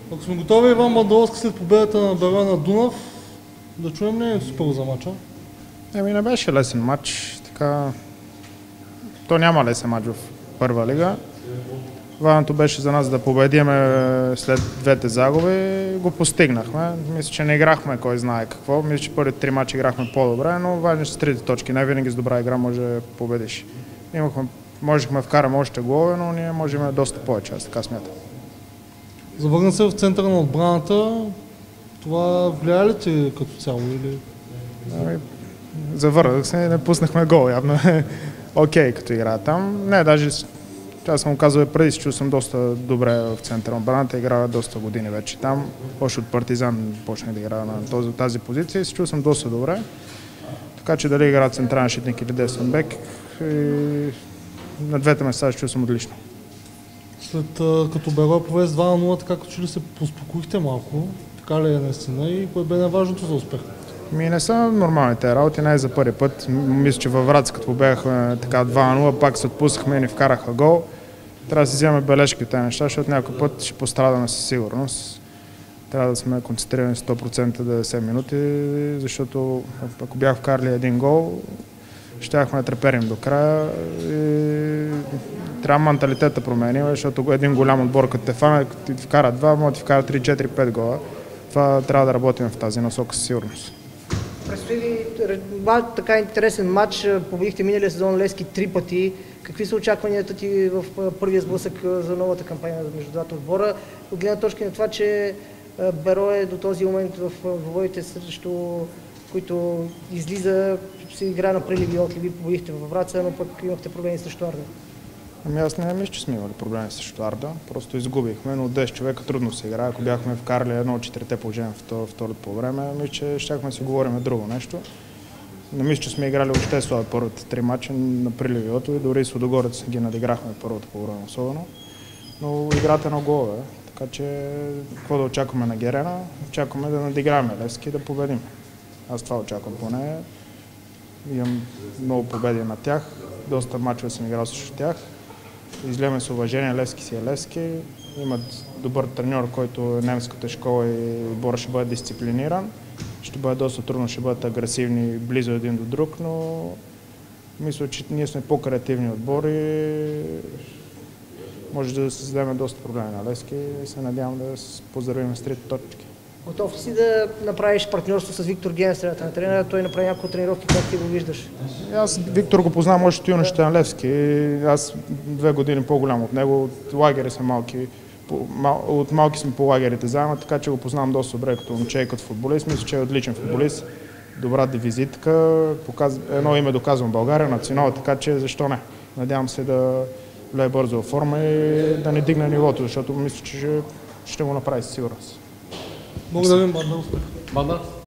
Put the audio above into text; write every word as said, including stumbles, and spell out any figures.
Ако сме готови, Иван Бандаловски след победата на Берой на Дунав, да чуем мнението си първо за мача. Еми не беше лесен матч, така... То няма лесен матч в първа лига. Важното беше за нас да победиме след двете загуби, го постигнахме. Мисля, че не играхме кой знае какво. Мисля, че първите три мача играхме по-добре, но важно са трите точки. Не винаги с добра игра може да победиш. Имахме, можехме да вкараме още голове, но ние можем доста повече, аз така смятам. Завърна се в центъра на отбраната. Това влияе ли ти като цяло или? Ами, завърнах се, не пуснахме гол, явно е окей като игра там. Не, даже аз съм го казал и преди, че съм доста добре в центъра на отбраната, играя доста години вече там. Още от Партизан почнах да играя на този, тази позиция и се чувствам доста добре. Така че дали игра централен щитник или десен бек, на двете места се чувствам отлично. След като Берой повез два на нула, така като че ли се успокоихте малко, така ли е наистина и кое бе най-важното за успех? Ми не са нормалните работи, не е за първи път. Мисля, че във Враца, като побегахме така два на нула, пак се отпуснахме и ни вкараха гол. Трябва да си вземем бележки от тези неща, защото някой път ще пострадаме със сигурност. Трябва да сме концентрирани сто процента деветдесет минути, защото ако бях вкарали един гол, щяхме да треперим до края. И трябва менталитета да променим, защото един голям отбор, като те фане, ти вкара два, може да ти вкара три, четири, пет гола. Това трябва да работим в тази насока със сигурност. Предстои ви така интересен матч. Победихте миналия сезон Левски три пъти. Какви са очакванията ти в първия сблъсък за новата кампания между двата отбора? От гледна точка на това, че Берой до този момент в двубоите, срещу които излиза, се игра на приливи и отливи, победихте във Враца, но пък имахте проблеми срещу Арда. Ами аз не мисля, че сме имали проблеми срещу Арда, просто изгубихме, но десет човека трудно се играе. Ако бяхме вкарали едно от четирите положения в второто по време, мисля, че щяхме си говорим друго нещо. Не мисля, че сме играли въобще слабо първите три мача на приливи и отливи, дори с Лудогорец ги надиграхме първото по време особено. Но играта на голове, така че какво да очакваме на Герена? Очакваме да надиграем Левски и да победим. Аз това очаквам поне. Имам много победи на тях, доста мачове съм играл срещу тях. Изгледаме с уважение, Левски си е Левски. Имат добър треньор, който е немската школа и отбора ще бъде дисциплиниран. Ще бъде доста трудно, ще бъдат агресивни близо един до друг, но мисля, че ние сме по-креативни отбори. Може да създадем доста проблеми на Левски и се надявам да се поздравим с трите точки. Готов ли си да направиш партньорство с Виктор Ген, средата на тренера? Той направи няколко тренировки, как ти го виждаш? Аз Виктор го познавам още от юношите на Левски. Аз две години по-голям от него. От лагери са малки. От малки сме по лагерите заедно, така че го познавам доста добре като момче и като футболист. Мисля, че е отличен футболист. Добра визитка. Едно име доказвам България, национал, така че защо не? Надявам се да влее бързо във форма и да не дигне нивото, защото мисля, че ще го направи със сигурност. Благодарим, Банда, успех. Банда.